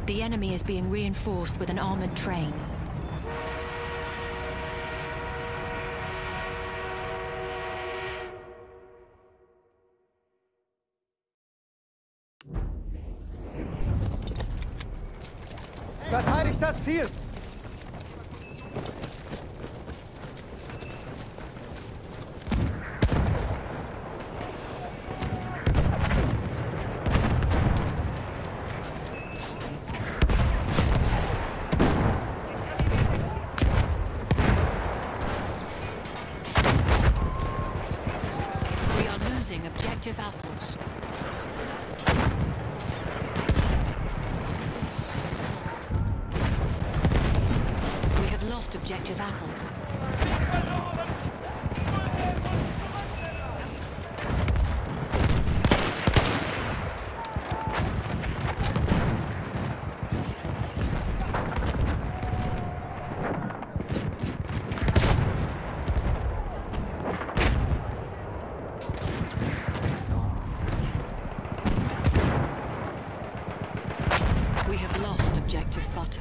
The enemy is being reinforced with an armored train. Verteidigt das Ziel! We are losing objective apples. We have lost objective apples. We have lost objective butter.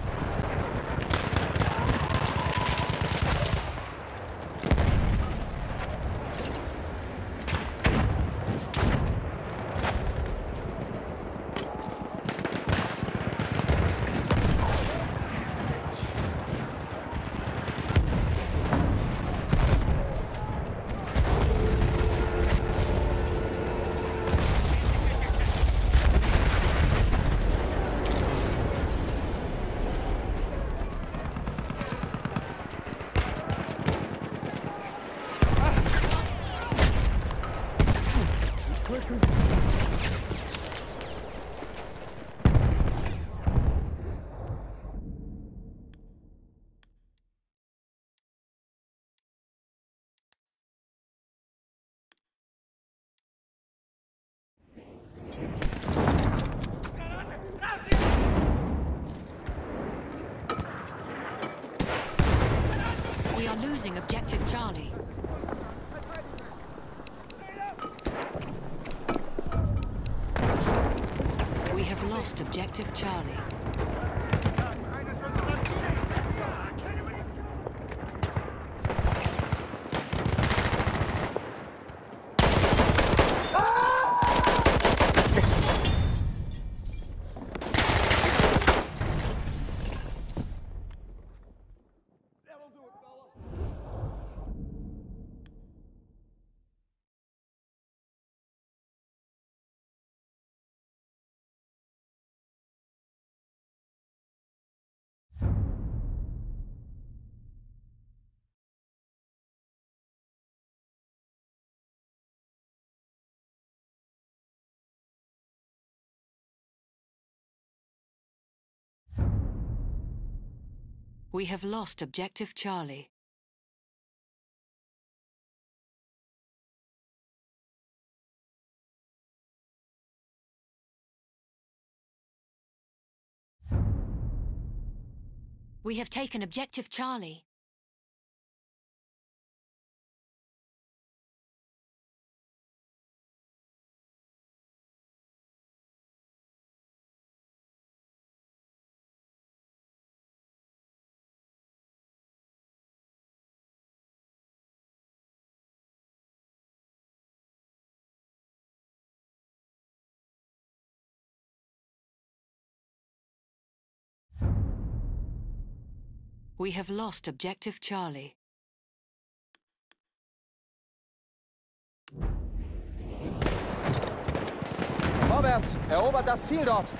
We are losing objective Charlie. We have lost objective Charlie. We have lost objective Charlie. We have taken objective Charlie. We have lost objective Charlie. Vorwärts! Erobert das Ziel dort!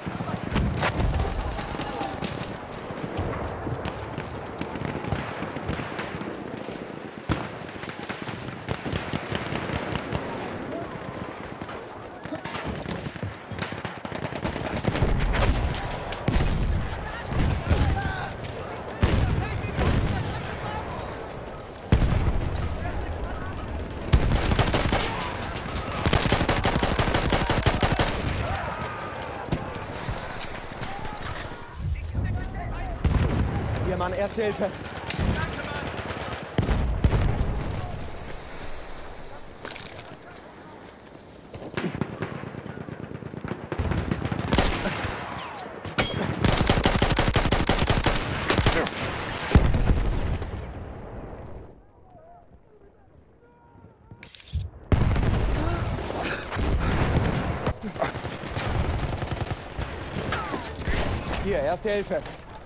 Hier, Mann, Erste Hilfe. Hier, Erste Hilfe.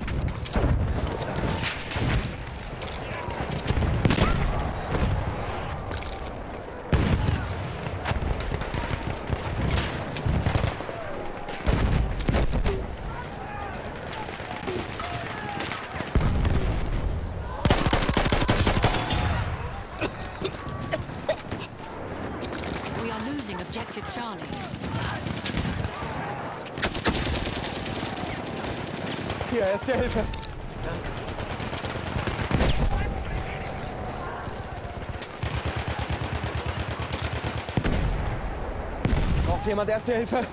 We are losing objective Charlie. Hier, Erste Hilfe. Braucht jemand Erste Hilfe?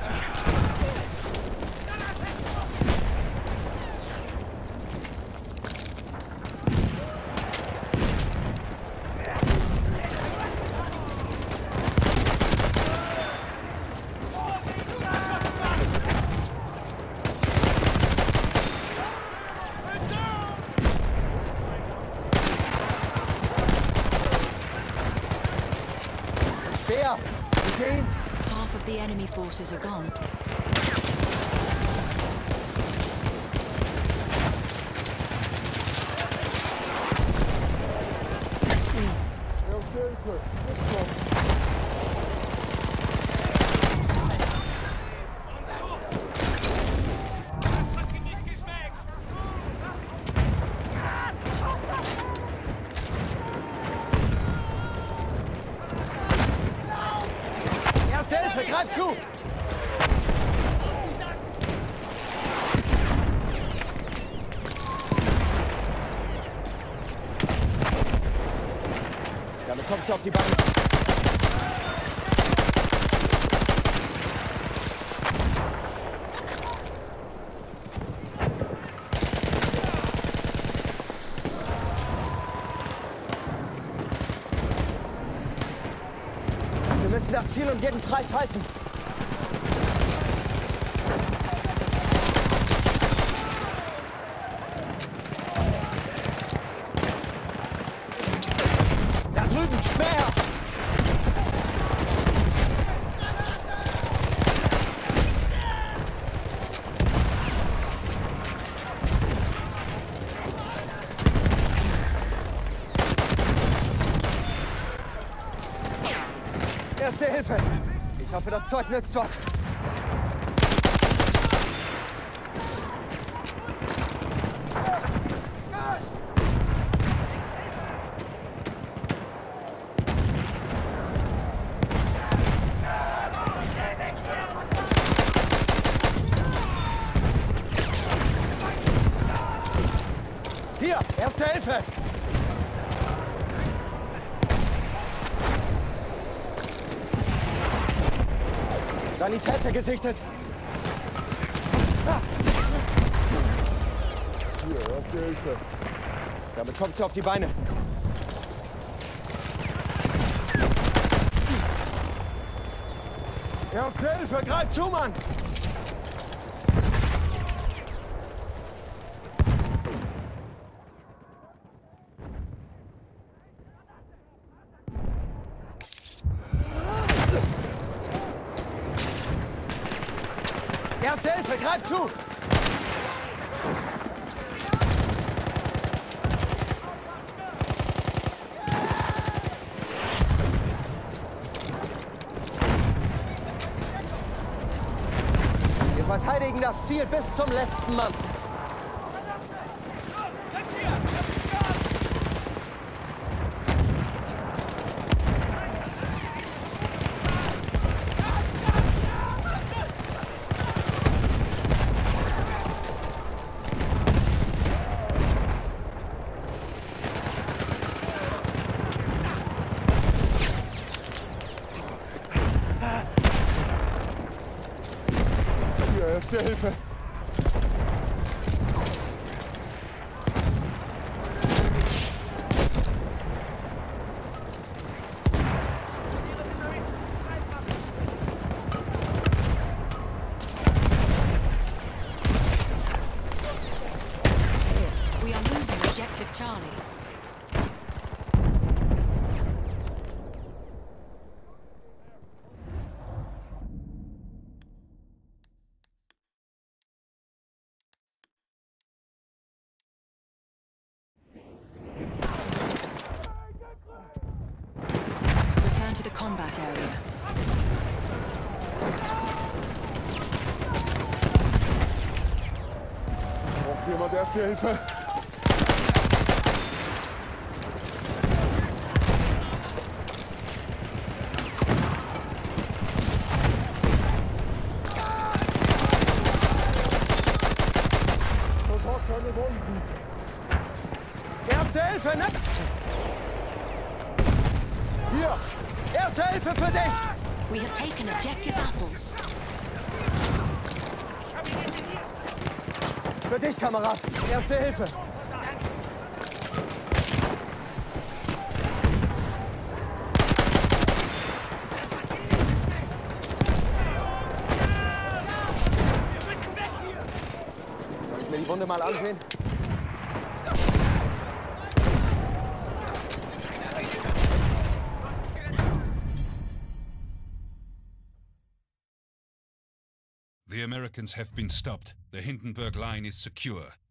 Speer! Okay. Half of the enemy forces are gone. Erste Hilfe, greif zu! Damit kommst du auf die Beine. Wir müssen das Ziel um jeden Preis halten. Da drüben, Speer! Erste Hilfe! Ich hoffe, das Zeug nützt was. Hier, Erste Hilfe! Sanitäter gesichtet. Ah. Hier, Erste Hilfe. Damit kommst du auf die Beine. Erste Hilfe, greif zu, Mann! Erste Hilfe, greif zu! Wir verteidigen das Ziel bis zum letzten Mann. Erste Hilfe. We are losing objective Charlie. Gott, erste Hilfe. Sofort keine Wunden. Erste Hilfe, ne? Hier! Erste Hilfe für dich! We have taken objective apples. Für dich, Kamerad. Erste Hilfe. Soll ich mir die Wunde mal ansehen? The Americans have been stopped. The Hindenburg line is secure.